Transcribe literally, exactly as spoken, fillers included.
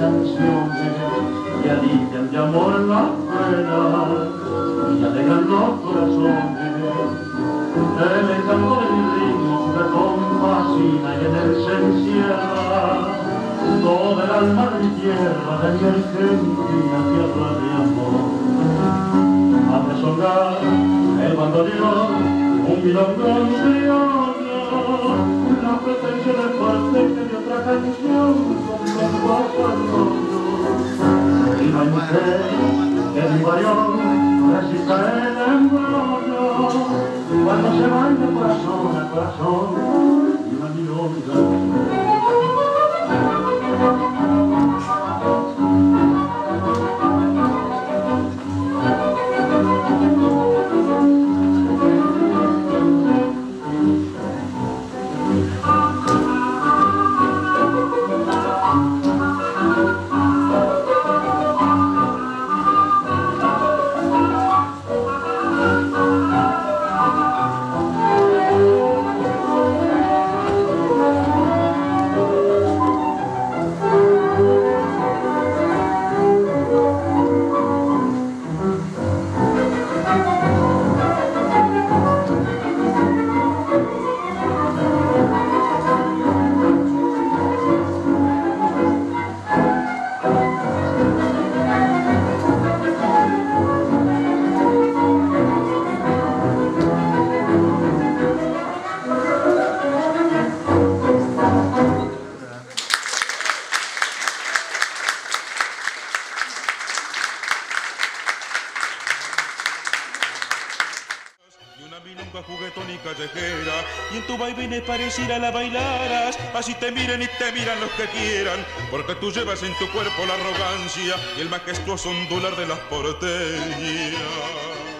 canciones que alivian de amor las penas y alegran los corazones. El encanto de mi ritmo me compasina y en él se encierra toda el alma de mi tierra, de mi Argentina, tierra de amor. A resonar el bandoneón, un milongón criollo, la presencia del cuarteto de otra canción con compás al rollo. Y no hay mujer que mi varión resista el embrollo, cuando se baila corazón a corazón y una milonga. Y en tu vaivén pareciera la bailaras, así te miren y te miran los que quieran, porque tú llevas en tu cuerpo la arrogancia y el majestuoso ondular de las porteñas.